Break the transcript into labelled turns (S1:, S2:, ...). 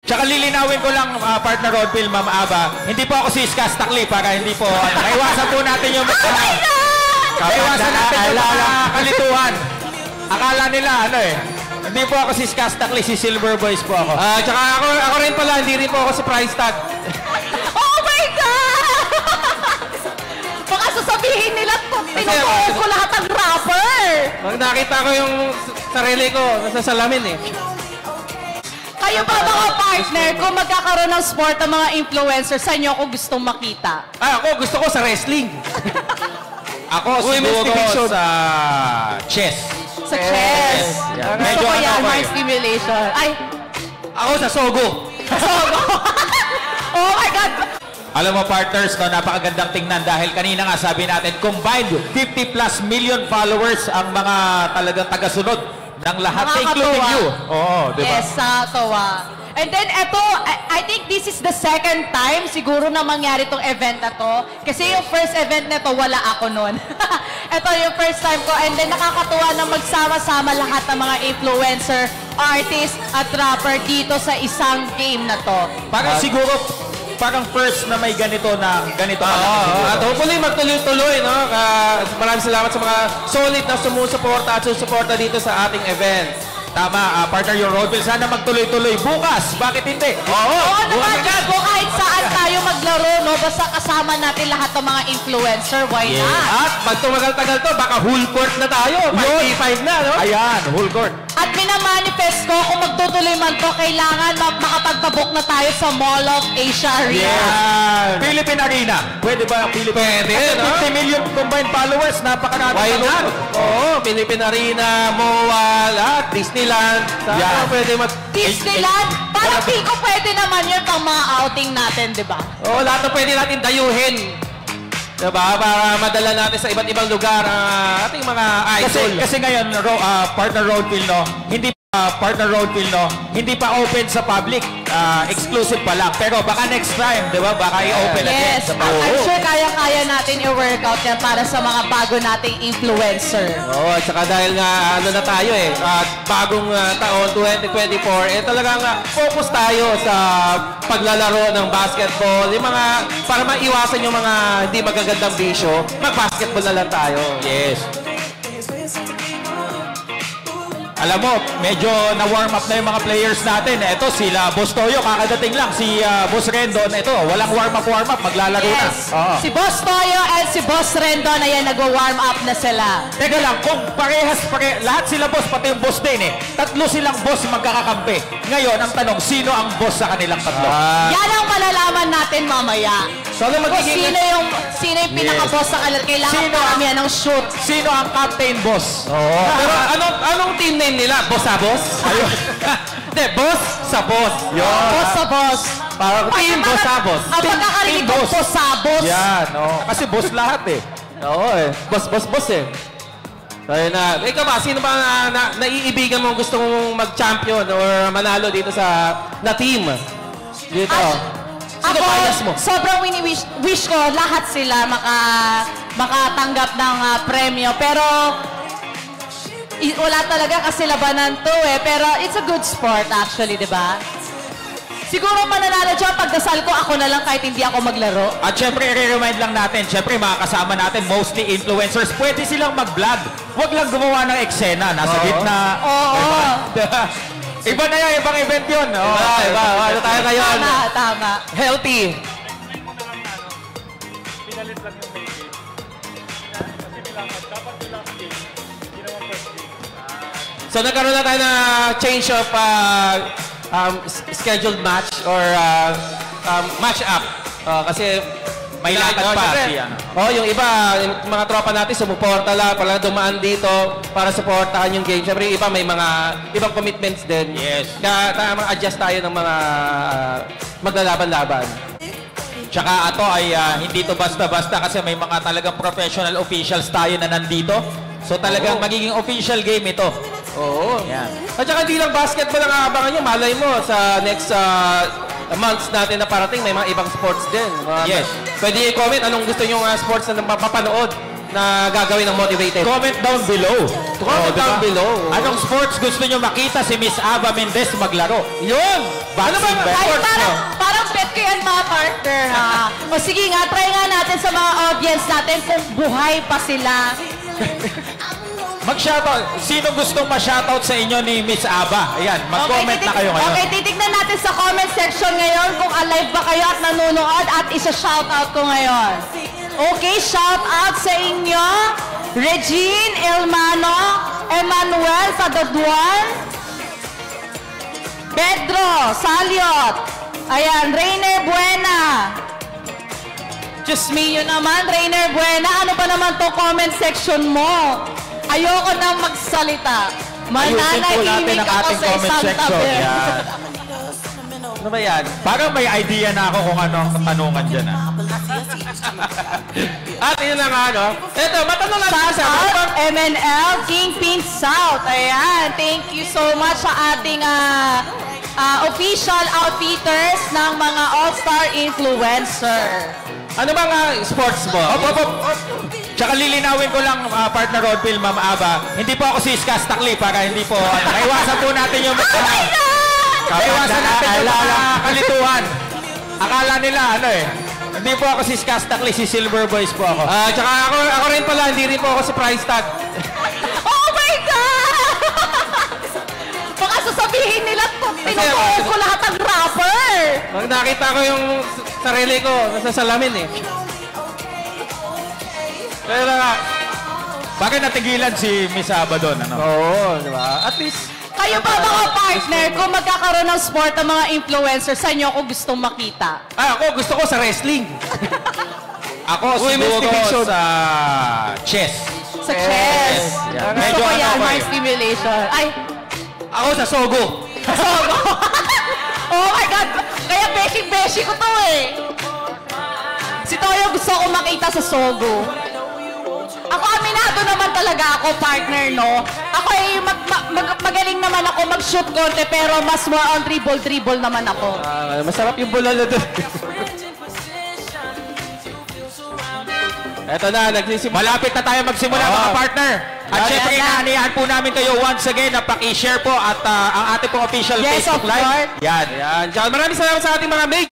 S1: Tsaka lilinawin ko lang, partner Rodfield, Ma'am Aba, hindi po ako si Skaz Takli para hindi po, maiwasan po natin yung maiwasan natin yung mga kalituhan. Akala nila, hindi po ako si Skaz Takli, si Silver Boys po ako.
S2: Tsaka ako rin pala, hindi rin po ako si Price Tag.
S3: Oh my God! Baka sasabihin nila, pinupuot ko lahat ng rapper.
S2: Pag nakita ko yung sarili ko, nasa salamin eh.
S3: Kayo ba mga partner, kung magkakaroon ng sport ang mga influencers, saan nyo ako gustong makita?
S2: Ako gusto ko sa wrestling.
S1: Ako siguro sa chess.
S3: Sa chess.
S1: Yeah.
S3: Gusto ko yan, my stimulation. Ay,
S2: Ako sa Sogo.
S3: Sogo. Oh my God!
S1: Alam mo partners, napakagandang tingnan dahil kanina nga sabi natin, combined 50+ million followers ang mga talagang tagasunod ng lahat, including you. Oo, di ba?
S3: Yes, tawa. And then, I think this is the second time siguro na mangyari tong event na to. Kasi yung first event na to, wala ako nun. Ito yung first time ko. And then, nakakatuwa na magsama-sama lahat ng mga influencer, artist, at rapper dito sa isang game na to.
S1: Parang siguro, parang first na may ganito kalaki.
S2: At hopefully magtuloy-tuloy, no? Maraming salamat sa mga solid na sumusuporta at susuporta dito sa ating event.
S1: Tama, partner yung Rodfield. Sana magtuloy-tuloy. Bukas, bakit hindi?
S3: Oo naman, Diyos ko, kahit saan tayo maglaro, no? Basta kasama natin lahat ng mga influencer, why not?
S2: At pag tumagal-tagal to, baka whole court na tayo. 5v5 na, no?
S1: Ayan, whole court.
S3: At minamanifest ko, kung magtutuloy man to, kailangan makapagpabook na tayo sa Mall of Asia Arena.
S1: Yeah. Philippine Arena. Pwede ba Philippine?
S2: Pwede, no?
S1: 50 million combined followers. Napakarami.
S2: Why not? Oo, Philippine Arena, MOA, lahat, Disneyland. Saan pwede
S3: Disneyland? Parang di ko pwede naman yun pang mga outing natin, di ba?
S2: Oo, lahat na pwede natin dayuhin. Diba? Para madala natin sa iba't ibang lugar ang ating mga idol.
S1: Kasi ngayon, partner Rodfield, no? Hindi pa open sa public. Exclusive pa lang. Pero baka next time, di ba? Baka i-open again.
S3: Yes, I'm sure kaya-kaya natin i-workout yan para sa mga bago nating influencer.
S2: Oo, at saka dahil nga na tayo bagong taon, 2024, talagang focus tayo sa paglalaro ng basketball. Yung mga, para maiwasan yung mga hindi magagandang bisyo, mag-basketball na lang tayo.
S1: Yes. Alam mo, medyo na-warm up na yung mga players natin. Ito, sila Boss Toyo, kakadating lang. Si Boss Rendon, ito, walang warm up, maglalaro
S3: yes.
S1: na.
S3: Si Boss Toyo and si Boss Rendon, ayan, nag-warm up na sila.
S1: Teka lang, kung lahat sila boss, pati yung boss din tatlo silang boss magkakakampi. Ngayon, ang tanong, sino ang boss sa kanilang tatlo?
S3: Yan ang malalaman natin mamaya.
S2: So,
S3: Sino yung pinaka-boss sa kanila? Kailangan paramihan ng shoot.
S1: Sino ang captain boss?
S2: Pero anong team name nila? Boss sa boss? Hindi, boss sa boss.
S3: Boss sa boss.
S2: Parang team boss sa boss.
S3: Ang pagkakarinig ko, boss sa boss.
S1: Yan, kasi boss lahat
S2: Oo boss eh. So, ikaw ba, sino ba naiibigan mo gusto mong mag-champion or manalo dito na team? Dito.
S3: Ako, sobrang wish ko lahat sila makatanggap ng premyo. Pero wala talaga kasilabanan to Pero it's a good sport actually, di ba? Siguro mananalo dyan, pagdasal ko, ako na lang kahit hindi ako maglaro.
S1: At syempre, i-remind lang natin, syempre, mga kasama natin, mostly influencers, pwede silang mag-vlog. Huwag lang gumawa ng eksena. Nasa gitna.
S3: Oo.
S1: Iba na yan, ibang event yun.
S2: Iba. Ano tayo ngayon?
S3: Tama.
S2: Healthy.
S4: Pinalit lang yung main game. Kasi nilamat. Dapat yung last game. Hindi naman first game.
S2: So nagkaroon na tayo na change of scheduled match or match up. Kasi
S1: may lakad pa.
S2: Yung iba, yung mga tropa natin sumuporta lang, pala dumaan dito para suportahan yung game. Siyempre, iba may mga ibang commitments din.
S1: Yes.
S2: Kaya adjust tayo ng mga maglalaban-laban.
S1: Tsaka ito ay hindi to basta-basta kasi may mga talagang professional officials tayo na nandito. So talagang magiging official game ito.
S2: Oo.
S1: Yan.
S2: At saka hindi lang basketball ang aabangan nyo. Malay mo sa next months natin na parating, may mga ibang sports din.
S1: Yes.
S2: Pwede i-comment anong gusto nyo sports na mapapanood na gagawin ng motivated?
S1: Comment down below.
S2: Comment down below.
S1: Anong sports gusto nyo makita si Miss Ava Mendez maglaro?
S2: Yun! Ano ba?
S1: Boxing ba?
S3: Ay,
S1: Sports
S3: parang,
S1: nyo?
S3: parang bet ko yan mga partner, ha? O sige nga, try nga natin sa mga audience natin kung buhay pa sila.
S1: Mag-shoutout. Sino gustong ma-shoutout sa inyo ni Miss Aba? Ayan, mag-comment na kayo ngayon.
S3: Okay, titignan natin sa comment section ngayon kung alive ba kayo at nanonood at isa-shoutout ko ngayon. Okay, shoutout sa inyo. Regine Elmano, Emmanuel Fadaduan, Pedro Saliot, ayan, Rainer Buena. Diyos mio naman, Rainer Buena, ano ba naman to comment section mo? Ayoko nang magsalita.
S1: Ayusin po natin
S3: Mananahimik
S1: ang
S3: ako
S1: ating
S3: sa
S1: comment
S3: isang
S1: section.
S3: tabi.
S1: Yan.
S2: Ano ba yan?
S1: Parang may idea na ako kung ano ang katanungan dyan.
S2: At yun na nga, no? Ito, matanong lang
S3: Shout
S2: sa
S3: out MNL Kingpin South. Ayan, thank you so much sa ating official outfitters ng mga all-star influencer.
S2: Ano bang sports mo?
S1: Tsaka lilinawin ko lang, partner Rodfield, Ma'am Aba, hindi po ako si Skas Takli para hindi po, maiwasan po natin yung maiwasan natin yung mga kalituhan. Akala nila, hindi po ako si Skas Takli, si Silver Boys po ako.
S2: Tsaka ako rin pala, hindi rin po ako si Price Tag.
S3: Oh my God! Baka sasabihin nila, tinutuon ko lahat ng rapper.
S2: Pag nakita ko yung sarili ko, nasa salamin eh. Pero nga,
S1: Bakit natigilan si Miss Aba doon?
S2: oo, di ba? At least,
S3: Kayo ba mga partner, kung magkakaroon ng sport ang mga influencers, saan nyo ako gustong makita?
S2: ako gusto ko sa wrestling.
S1: Ako
S2: Women's
S1: siguro
S2: division.
S1: sa chess.
S3: Sa chess.
S1: Yeah.
S3: Gusto
S1: Medyo
S3: ko yan,
S1: ano ko
S3: heart
S1: eh.
S3: stimulation. Ay,
S2: Ako sa Sogo.
S3: oh my God! Kaya beshi-beshi ko to eh. Si Toyo gusto ko makita sa Sogo. Ako, aminado naman talaga ako, partner, no? Ako ay magaling naman ako mag-shoot konti, pero mas more on dribble naman ako.
S2: Masarap yung bulalo doon. Eto na, nagsisimula.
S1: Malapit na tayo magsimula mga partner. At
S3: Yan,
S1: syempre,
S3: yan.
S1: inaanihan po namin kayo once again na paki-share po at ang ating pong official
S3: Yes,
S1: Facebook
S3: of
S1: Live.
S3: course.
S1: Yan.
S2: Ayan. Maraming salamat sa ating mga